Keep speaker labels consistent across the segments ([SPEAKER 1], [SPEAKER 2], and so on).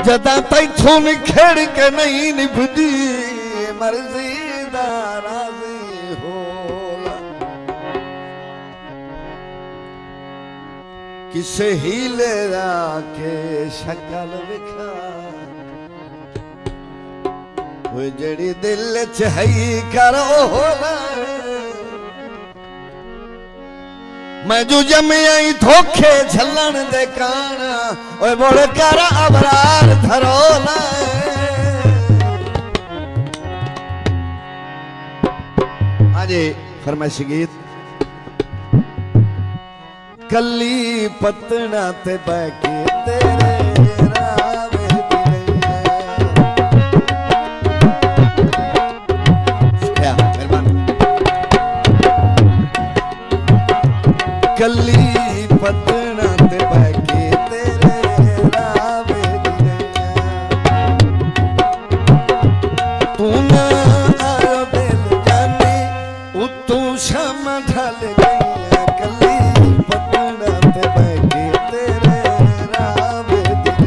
[SPEAKER 1] जदा तैथों निखेड़ के नहीं निभदी मर्जी दा राजी होला किसे हीले के शक्ल विखा वो जड़ी दिल च है करो होला मैं जो जमिया धोखे झलन दे काना ओए बोल कर अबरार धरोला आजे फरमाइश गीत कली पतना ते बैके तेरे रावे दिलैया कली पतना ते बैके तेरे रावे दिलैया तू ना आयो दिल जाने उतू शम ढल गईया कली पतना ते बैके तेरे रावे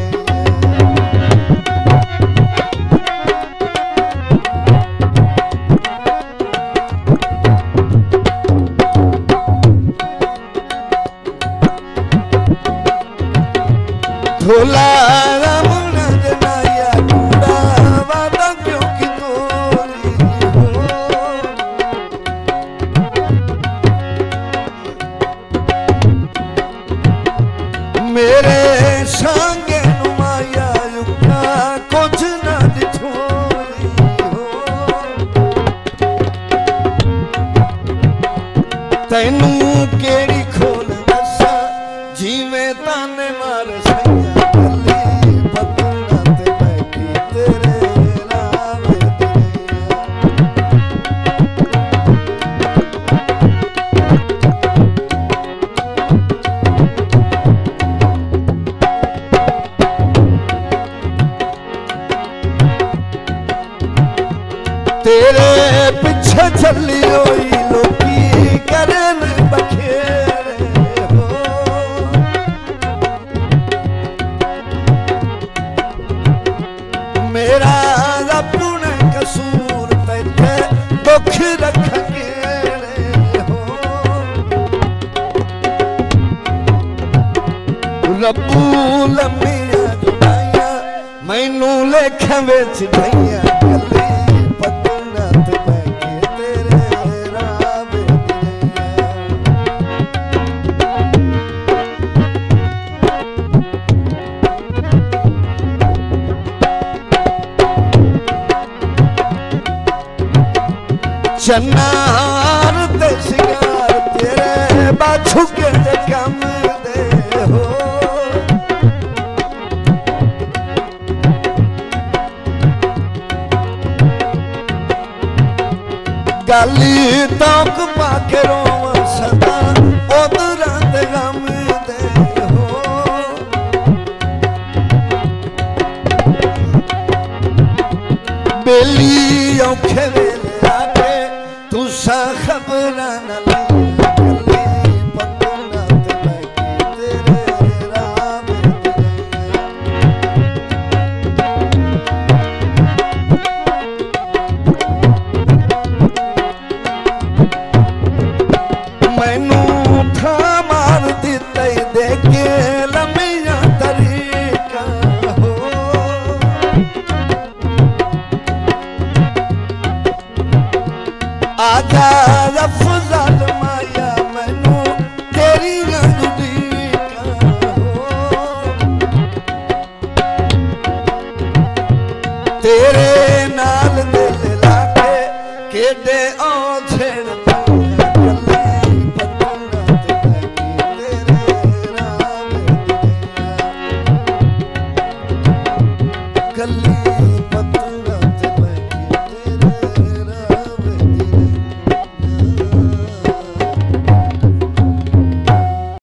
[SPEAKER 1] धोला रामन जनाया कूड़ा वादा क्यों की तोरी हो मेरे संगे नुमाया युक्ता कुछ ना दिठोरी हो तैनू केड़ी खोल दसा जीवे ताने मार तेरे पीछे चली हुई लोकी करन बखेरे हो मेरा अपने कसूर तेरे दुख रख के हो रब्बू लम्मिया जुदाइया मैनू लेखा विच ढाइया चन्नार ते शिकार तेरे बाछू के कम दे हो गाली तौक पाके रोव सदा उधरा ते गम दे हो बेली औखे तुसा खबर न कली पतना ते बैके तेरे रावे मैनू था मार दिते देखे लम्मिया तरीका हो आजा अफजल माया मैनू तेरी गंदी हो तेरे नाल दिल लाके केडे ओ छेड़ कली